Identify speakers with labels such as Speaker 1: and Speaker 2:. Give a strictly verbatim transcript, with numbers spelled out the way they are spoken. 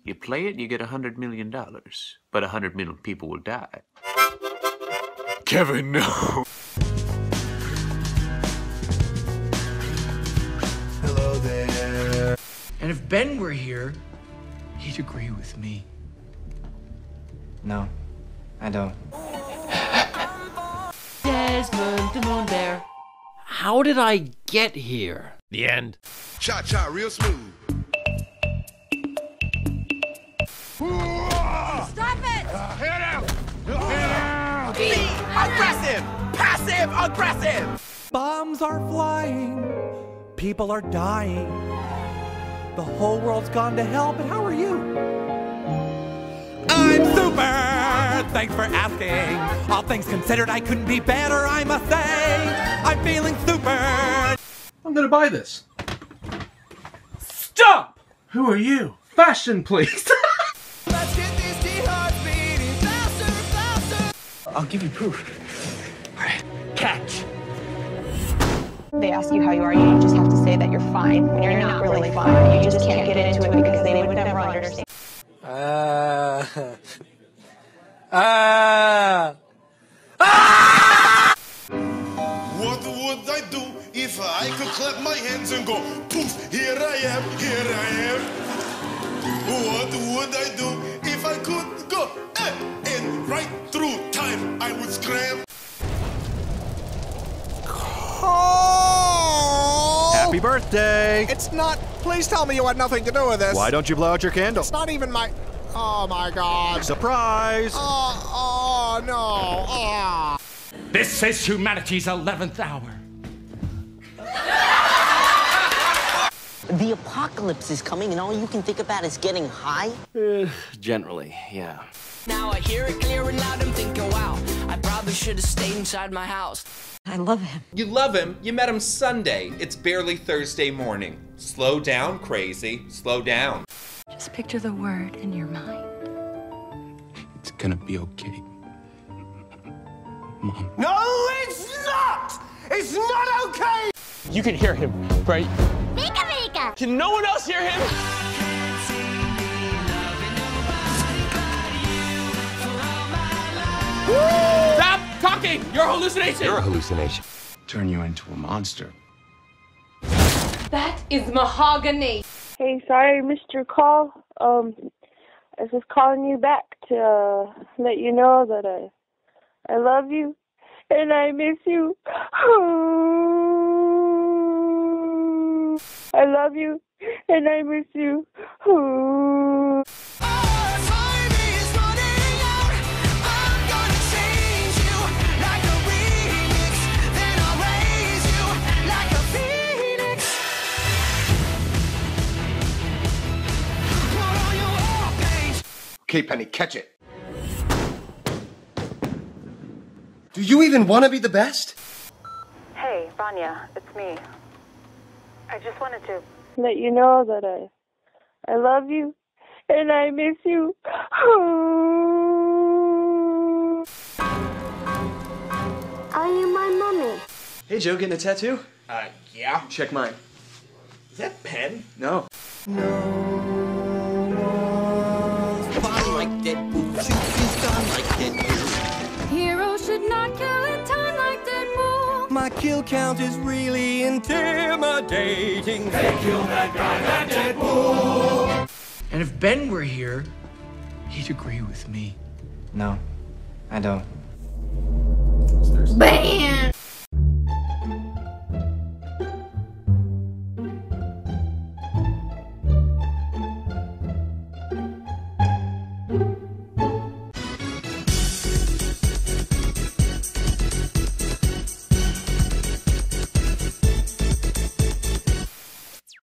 Speaker 1: You play it, you get a hundred million dollars, but a hundred million people will die. Kevin, no.
Speaker 2: Hello there.
Speaker 3: And if Ben were here, he'd agree with me.
Speaker 4: No, I don't.
Speaker 5: Desmond the Moon Bear. How did I get here?
Speaker 6: The end.
Speaker 2: Cha-cha, real smooth.
Speaker 7: Stop it!
Speaker 2: Uh, hit him! Hit him!
Speaker 7: Be
Speaker 8: aggressive! Passive aggressive!
Speaker 9: Bombs are flying. People are dying. The whole world's gone to hell, but how are you? I'm super! Thanks for asking. All things considered, I couldn't be better, I must say. I'm feeling super!
Speaker 10: I'm gonna buy this.
Speaker 3: Stop!
Speaker 10: Who are you? Fashion, please.
Speaker 8: Let's get these T-hearts beating faster, faster!
Speaker 3: I'll give you proof. All right, catch.
Speaker 11: They ask you how you are, you just have to say that you're fine when you're not really fine. You just can't get into it because they would never understand.
Speaker 4: Uh... Uh...
Speaker 2: Ah! What would I do if I could clap my hands and go, poof, here I am, here I am. What would I do if I could go, eh, and right through time I would scram.
Speaker 6: Oh! Happy birthday!
Speaker 8: It's not. Please tell me you had nothing to do with this.
Speaker 6: Why don't you blow out your candle?
Speaker 8: It's not even my. Oh my God!
Speaker 6: Surprise!
Speaker 8: Oh, oh no! Oh.
Speaker 3: This is humanity's eleventh hour.
Speaker 12: The apocalypse is coming, and all you can think about is getting high?
Speaker 5: Uh, generally, yeah.
Speaker 13: Now I hear it clear and loud, I'm thinking, wow, I probably should have stayed inside my house.
Speaker 11: I love him.
Speaker 14: You love him. You met him Sunday. It's barely Thursday morning. Slow down, crazy. Slow down.
Speaker 11: Just picture the word in your mind.
Speaker 10: It's gonna be okay. Mom.
Speaker 8: No, it's not! It's not okay!
Speaker 3: You can hear him, right?
Speaker 7: Mika Mika!
Speaker 3: Can no one else hear him? Stop talking! You're a hallucination!
Speaker 6: You're a hallucination.
Speaker 10: Turn you into a monster.
Speaker 7: That is mahogany.
Speaker 15: Hey, sorry I missed your call. Um, I was just calling you back to uh, let you know that I, I love you and I miss you. I love you and I miss you.
Speaker 2: Okay, Penny, catch it.
Speaker 8: Do you even want to be the best?
Speaker 15: Hey, Vanya, it's me. I just wanted to let you know that I, I love you and I miss you.
Speaker 7: Are you my mommy?
Speaker 4: Hey, Joe, getting a tattoo?
Speaker 14: Uh, yeah?
Speaker 4: Check mine.
Speaker 14: Is that pen?
Speaker 4: No.
Speaker 12: Like Deadpool, shooting gun like Deadpool.
Speaker 7: Heroes should not kill in time like Deadpool.
Speaker 9: My kill count is really intimidating.
Speaker 3: They killed that guy, that Deadpool! And if Ben were here, he'd agree with me.
Speaker 4: No, I don't.
Speaker 7: Bam!